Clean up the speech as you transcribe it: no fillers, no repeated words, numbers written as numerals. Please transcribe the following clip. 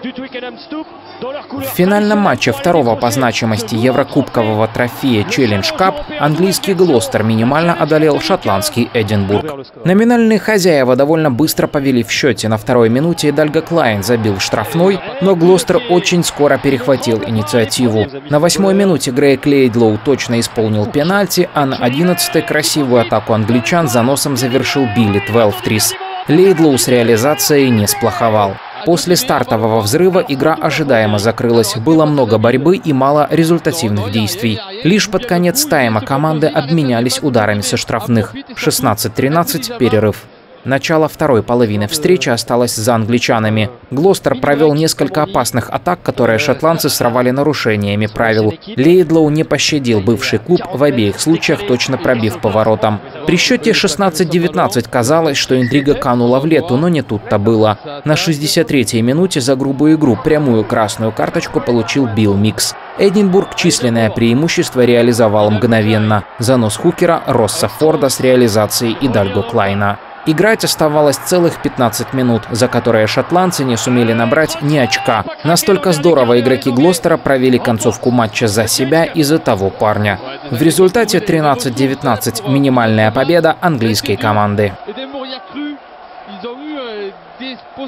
В финальном матче второго по значимости еврокубкового трофея Challenge Cup английский Глостер минимально одолел шотландский Эдинбург. Номинальные хозяева довольно быстро повели в счете. На второй минуте Дальго Клайн забил штрафной, но Глостер очень скоро перехватил инициативу. На 8-й минуте Грег Лейдлоу точно исполнил пенальти, а на 11-й красивую атаку англичан за носом завершил Билли Твелфтрис. Лейдлоу с реализацией не сплоховал. После стартового взрыва игра ожидаемо закрылась. Было много борьбы и мало результативных действий. Лишь под конец тайма команды обменялись ударами со штрафных. 16-13 перерыв. Начало второй половины встречи осталось за англичанами. Глостер провел несколько опасных атак, которые шотландцы сорвали нарушениями правил. Лейдлоу не пощадил бывший клуб, в обеих случаях точно пробив по воротам. При счете 16-19 казалось, что интрига канула в лету, но не тут-то было. На 63-й минуте за грубую игру прямую красную карточку получил Билл Микс. Эдинбург численное преимущество реализовал мгновенно. Занос Хукера, Росса Форда с реализацией и Дальго Клайна. Играть оставалось целых 15 минут, за которые шотландцы не сумели набрать ни очка. Настолько здорово игроки Глостера провели концовку матча за себя и за того парня. В результате 13-19 минимальная победа английской команды.